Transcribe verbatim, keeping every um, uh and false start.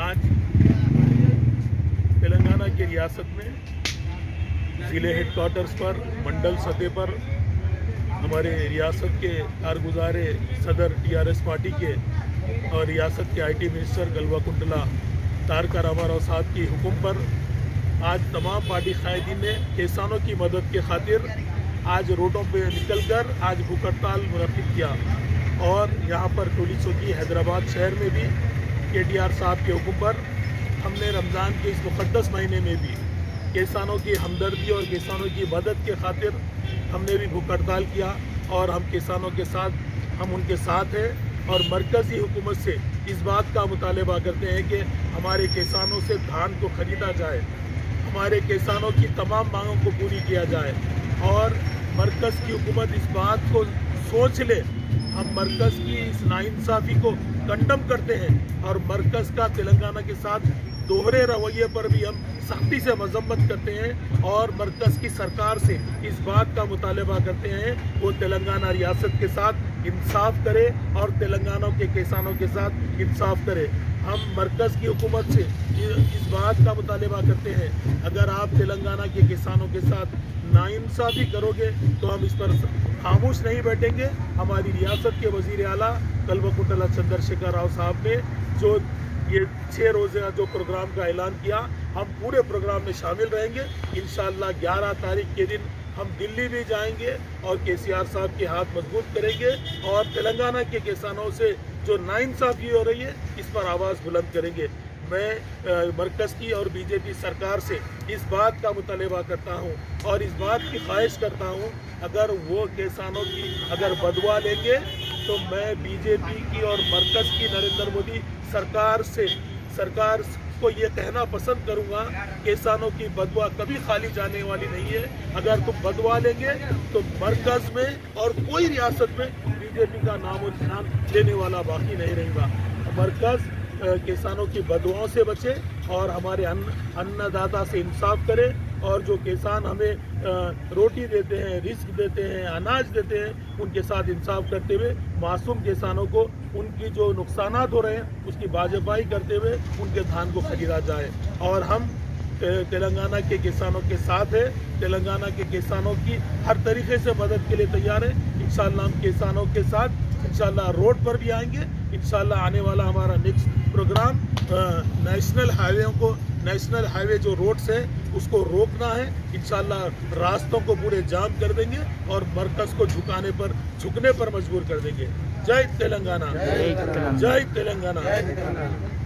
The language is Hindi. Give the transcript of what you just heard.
आज तेलंगाना की रियासत में ज़िले हेडक्वार्टर्स पर मंडल सतह पर हमारे रियासत के कारगुजारे सदर टीआरएस पार्टी के और रियासत के आईटी मिनिस्टर गलवाकुंटला तारका रामाराव साहब की हुक्म पर आज तमाम पार्टी कायदीन ने किसानों की मदद के खातिर आज रोडों पे निकलकर आज भूख हड़ताल मुनक्किद किया। और यहाँ पर टोली चौकी हैदराबाद शहर में भी के टी आर साहब के हुक्म पर हमने रमज़ान के इस मुक़द्दस महीने में भी किसानों की हमदर्दी और किसानों की मदद के खातिर हमने भी भूख हड़ताल किया। और हम किसानों के साथ हम उनके साथ हैं और मरकज़ी हुकूमत से इस बात का मुतालबा करते हैं कि हमारे किसानों से धान को ख़रीदा जाए, हमारे किसानों की तमाम मांगों को पूरी किया जाए और मरकज़ की हुकूमत इस बात को सोच ले। हम मरकज़ की इस नाइंसाफ़ी को कंडम करते हैं और मरकज़ का तेलंगाना के साथ दोहरे रवैये पर भी हम सख्ती से मजम्मत करते हैं और मरकज़ की सरकार से इस बात का मुतालबा करते हैं वो तेलंगाना रियासत के साथ इंसाफ करे और तेलंगाना के किसानों के साथ इंसाफ करे। हम मरकज़ की हुकूमत से इस बात का मुतालबा करते हैं अगर आप तेलंगाना के किसानों के साथ नाइंसाफ़ी करोगे तो हम इस पर खामोश नहीं बैठेंगे। हमारी रियासत के वज़ीर आला गलवाकुंटला चंद्रशेखर राव साहब ने जो ये छः रोज़ा जो प्रोग्राम का ऐलान किया, हम पूरे प्रोग्राम में शामिल रहेंगे। इंशाअल्लाह ग्यारह तारीख के दिन हम दिल्ली भी जाएंगे और के सी आर साहब के हाथ मजबूत करेंगे और तेलंगाना के किसानों से जो नाइंसाफ़ी हो रही है इस पर आवाज़ बुलंद करेंगे। मैं मरकज़ की और बीजेपी सरकार से इस बात का मुतालबा करता हूं और इस बात की ख्वाहिश करता हूं अगर वो किसानों की अगर बदवा लेंगे तो मैं बीजेपी की और मरकज़ की नरेंद्र मोदी सरकार से सरकार को ये कहना पसंद करूंगा किसानों की बदवा कभी खाली जाने वाली नहीं है। अगर तुम बदवा लेंगे तो मरकज़ में और कोई रियासत में बीजेपी का नाम और निशान लेने वाला बाकी नहीं रहेगा। मरकज़ किसानों की बदुआओं से बचे और हमारे अन्न अन्नदाता से इंसाफ करे और जो किसान हमें रोटी देते हैं, रिस्क देते हैं, अनाज देते हैं, उनके साथ इंसाफ करते हुए मासूम किसानों को उनकी जो नुकसानात हो रहे हैं उसकी बाजपाई करते हुए उनके धान को खरीदा जाए। और हम तेलंगाना के किसानों के साथ है, तेलंगाना के किसानों की हर तरीके से मदद के लिए तैयार है। इंशाअल्लाह हम किसानों के साथ इंशाअल्लाह रोड पर भी आएंगे। इंशाअल्लाह आने वाला हमारा नेक्स्ट प्रोग्राम नेशनल हाईवे को नेशनल हाईवे जो रोड्स है उसको रोकना है। इंशाअल्लाह रास्तों को पूरे जाम कर देंगे और मरकज़ को झुकाने पर झुकने पर मजबूर कर देंगे। जय तेलंगाना, जय तेलंगाना।